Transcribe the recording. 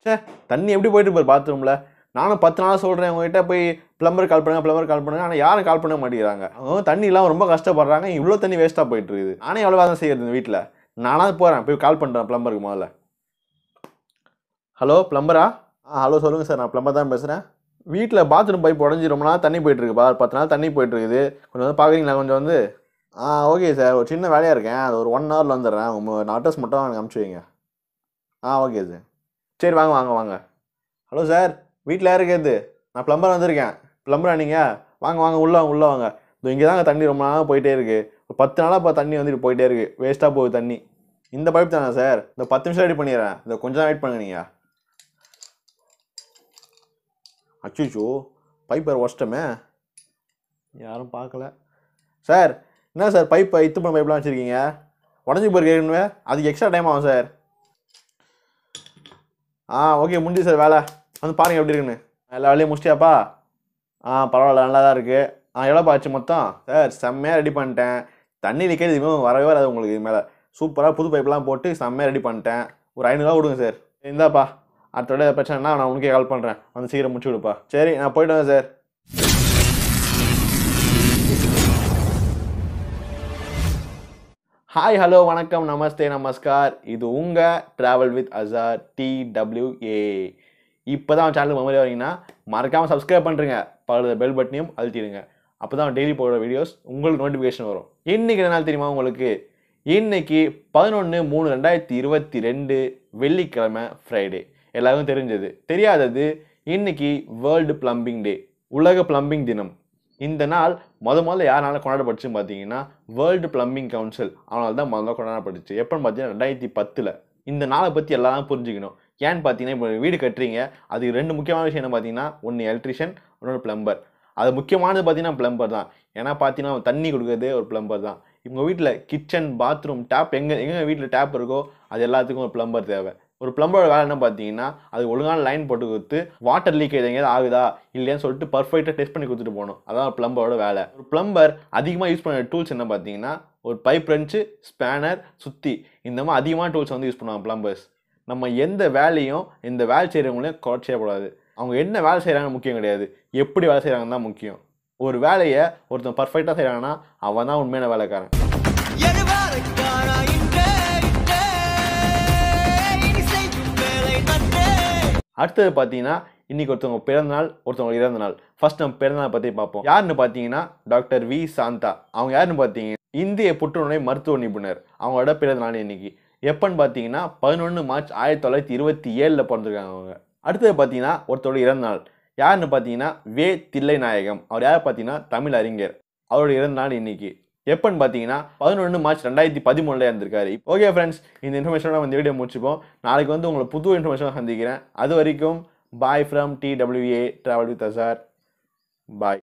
சே தண்ணி எப்படி போயிட்டு இருப்பார் பாத்ரூமில். நானும் 10 நாள் சொல்கிறேன் உங்ககிட்ட போய் ப்ளம்பர் கால் பண்ணுங்க. ஆனால் யாரும் கால் பண்ண மாட்டேங்கிறாங்க. அவங்க தண்ணி இல்லாமல் ரொம்ப கஷ்டப்படுறாங்க. இவ்வளோ தண்ணி வேஸ்ட்டாக போயிட்டு இருக்குது. நானே எவ்வளோ தான் செய்யறது வீட்டில். நானாவது போகிறேன் போய் கால் பண்ணுறேன் ப்ளம்பருக்கு முதல்ல. ஹலோ ப்ளம்பரா? ஹலோ சொல்லுங்கள் சார், நான் ப்ளம்பர் தான் பேசுகிறேன். வீட்டில் பாத்ரூம் பைப் உடஞ்சி ரொம்ப நாள் தண்ணி போயிட்டுருக்கு. 10 நாள் தண்ணி போயிட்டுருக்குது. கொஞ்சம் வந்து பார்க்குறீங்களா? கொஞ்சம் வந்து ஓகே சார், ஒரு சின்ன வேலையாக இருக்கேன். அது ஒரு 1 ஹவரில் வந்துடுறேன். உங்கள் அட்ரஸ் மட்டும் எனக்கு அனுப்பிச்சி வைங்க. Okay sir. சரி வாங்க. ஹலோ சார், வீட்டில் யார் இருக்குது? நான் ப்ளம்பர் வந்திருக்கேன். ப்ளம்பரா நீங்கள்? வாங்க உள்ளே வாங்க. இங்கே தாங்க தண்ணி ரொம்ப நாளாக போயிட்டே இருக்குது. ஒரு 10 நாளாக இப்போ தண்ணி வந்துட்டு போயிட்டே இருக்குது. வேஸ்ட்டாக போகுது தண்ணி. இந்த பைப் தானே சார்? இந்த 10 நிமிஷம் ரெடி பண்ணிடுறேன். இந்த கொஞ்சம் தான் வெயிட் பண்ணுங்க நீங்கள். அச்சோ பைப் வேறு ஒஸ்ட்டமே, யாரும் பார்க்கல. சார் என்ன சார் பைப்பை இத்து பண்ண பைப்லாம் வச்சுருக்கீங்க? உடஞ்சி போயிருக்கேன்னு அதுக்கு எக்ஸ்ட்ரா டைம் ஆகும் சார். ஓகே முடிஞ்சு சார் வேலை. வந்து பாருங்கள் எப்படி இருக்குன்னு. எல்லா வேலையும் முடிச்சிட்டியாப்பா? பரவாயில்ல நல்லா தான் இருக்குது. எவ்வளோப்பா ஆச்சு மொத்தம்? சார் செம்மையாக ரெடி பண்ணிட்டேன். தண்ணி லீக்கேஜ் இதுவும் வரவே வராது உங்களுக்கு. இது மேலே சூப்பராக புது பைப்லாம் போட்டு செம்மையாக ரெடி பண்ணிட்டேன். ஒரு 500 ரூபா கொடுங்க சார். இந்தாப்பா, அடுத்த விட பிரச்சனைனா நான் உனக்கே கால் பண்ணுறேன். வந்து சீக்கிரம் முடிச்சு விடுப்பா. சரி நான் போய்ட்டு வரேன் சார். ஹாய் ஹலோ வணக்கம் நமஸ்தே நமஸ்கார். இது உங்கள் ட்ராவல் வித் அசார் TWA. இப்போ தான் சேனலுக்கு மெமரி வரீங்கன்னா மறக்காமல் சப்ஸ்கிரைப் பண்ணுறேங்க. பக்கத்தில் பெல் பட்டனையும் அழுத்திடுங்க. அப்போ தான் டெய்லி போடுற வீடியோஸ் உங்களுக்கு நோட்டிஃபிகேஷன் வரும். இன்றைக்கி என்ன நாள் தெரியுமா உங்களுக்கு? இன்றைக்கி 11/3/2022 வெள்ளிக்கிழமை ஃப்ரைடே. எல்லாருக்கும் தெரிஞ்சது. தெரியாதது இன்றைக்கி வேர்ல்டு பிளம்பிங் டே, உலக பிளம்பிங் தினம். இந்த நாள் முதல்ல யாரால கொண்டாடப்பட்டுச்சுன்னு பார்த்தீங்கன்னா வேர்ல்டு பிளம்பிங் கவுன்சில் அவனால் தான் முதல்ல கொண்டாடப்பட்டுச்சு. எப்போன்னு பார்த்தீங்கன்னா 2010. இந்த நாளை பற்றி எல்லாரும் புரிஞ்சுக்கணும். ஏன்னு பார்த்தீங்கன்னா இப்போ வீடு கட்டுறீங்க, அதுக்கு 2 முக்கியமான விஷயம் என்ன பார்த்தீங்கன்னா, ஒன்று எலக்ட்ரிஷியன், இன்னொன்று பிளம்பர். அது முக்கியமானது பார்த்தீங்கன்னா பிளம்பர் தான். ஏன்னா பார்த்தீங்கன்னா தண்ணி கொடுக்குறதே ஒரு பிளம்பர் தான். உங்கள் வீட்டில் கிச்சன், பாத்ரூம், டேப் எங்கே வீட்டில் டேப் இருக்கோ அது எல்லாத்துக்கும் ஒரு பிளம்பர் தேவை. ஒரு பிளம்பரோட வேலை என்ன பார்த்தீங்கன்னா, அது ஒழுங்கான லைன் போட்டு கொடுத்து வாட்டர் லீக்கேஜ் எங்கேயாவது ஆகுதா இல்லையான்னு சொல்லிட்டு பர்ஃபெக்டாக டெஸ்ட் பண்ணி கொடுத்துட்டு போகணும். அதான் பிளம்பரோட வேலை. ஒரு பிளம்பர் அதிகமாக யூஸ் பண்ணுற டூல்ஸ் என்ன பார்த்தீங்கன்னா, ஒரு பைப் ரென்ச்சு, ஸ்பேனர், சுத்தி, இந்த மாதிரி அதிகமான டூல்ஸ் வந்து யூஸ் பண்ணுவாங்க பிளம்பர்ஸ். நம்ம எந்த வேலையும் இந்த வேலை செய்கிறவங்களையும் குறைச்சே கூடாது. அவங்க என்ன வேலை செய்கிறாங்கன்னு முக்கியம் கிடையாது, எப்படி வேலை செய்கிறாங்கன்னு தான் முக்கியம். ஒரு வேலையை ஒருத்தன் பர்ஃபெக்டாக செய்கிறாங்கன்னா அவன் தான் உண்மையான வேலைக்காரன். அடுத்தது பார்த்தீங்கன்னா இன்னைக்கு ஒருத்தவங்க பிறந்தநாள், ஒருத்தவங்க இறந்த நாள். ஃபர்ஸ்ட் நம்ம பிறந்தநாள் பற்றி பார்ப்போம். யாருன்னு பார்த்தீங்கன்னா டாக்டர் D.R.Shantha. அவங்க யாருன்னு பார்த்தீங்கன்னா இந்திய புற்றுநோய் மருத்துவ நிபுணர். அவங்களோட பிறந்த நாள் இன்னைக்கு. எப்பன்னு பார்த்தீங்கன்னா 11 மார்ச் 1927 பிறந்திருக்காங்க அவங்க. அடுத்தது பார்த்தீங்கன்னா ஒருத்தரோட இறந்த நாள். யாருன்னு பார்த்தீங்கன்னா தில்லை நாயகம். அவர் யார் பார்த்தீங்கன்னா தமிழ் அறிஞர். அவரோட இறந்த நாள் இன்னைக்கு. எப்பன்னு பார்த்தீங்கன்னா 11 மார்ச் 2013 இருந்திருக்காரு. ஓகே ஃப்ரெண்ட்ஸ், இந்த இன்ஃபர்மேஷனோட வந்து வீடியோ முடிச்சுப்போம். நாளைக்கு வந்து உங்களை புது இன்ஃபர்மேஷன் சந்திக்கிறேன். அது வரைக்கும் bye from TWA travel with Azhar. Bye.